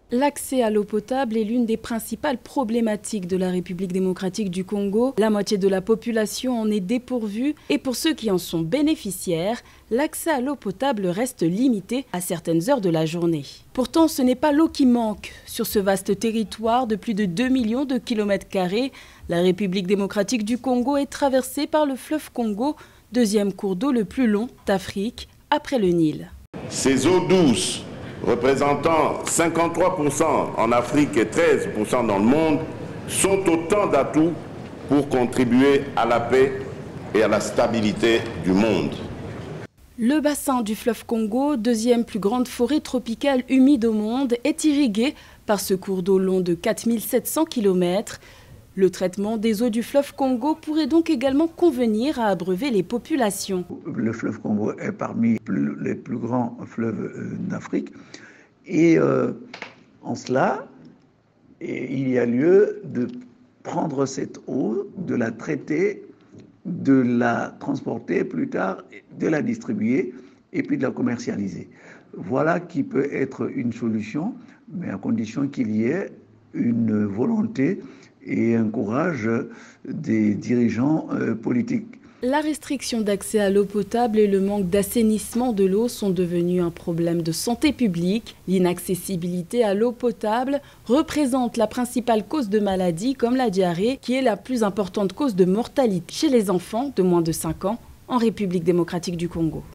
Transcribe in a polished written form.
L'accès à l'eau potable est l'une des principales problématiques de la République démocratique du Congo. La moitié de la population en est dépourvue et pour ceux qui en sont bénéficiaires, l'accès à l'eau potable reste limité à certaines heures de la journée. Pourtant, ce n'est pas l'eau qui manque. Sur ce vaste territoire de plus de 2 millions de kilomètres carrés, la République démocratique du Congo est traversée par le fleuve Congo, deuxième cours d'eau le plus long d'Afrique après le Nil. Ces eaux douces, représentant 53% en Afrique et 13% dans le monde, sont autant d'atouts pour contribuer à la paix et à la stabilité du monde. Le bassin du fleuve Congo, deuxième plus grande forêt tropicale humide au monde, est irrigué par ce cours d'eau long de 4700 km. Le traitement des eaux du fleuve Congo pourrait donc également convenir à abreuver les populations. Le fleuve Congo est parmi les plus grands fleuves d'Afrique et en cela, il y a lieu de prendre cette eau, de la traiter, de la transporter plus tard, de la distribuer et puis de la commercialiser. Voilà qui peut être une solution, mais à condition qu'il y ait une volonté et un courage des dirigeants politiques. La restriction d'accès à l'eau potable et le manque d'assainissement de l'eau sont devenus un problème de santé publique. L'inaccessibilité à l'eau potable représente la principale cause de maladies comme la diarrhée, qui est la plus importante cause de mortalité chez les enfants de moins de 5 ans en République démocratique du Congo.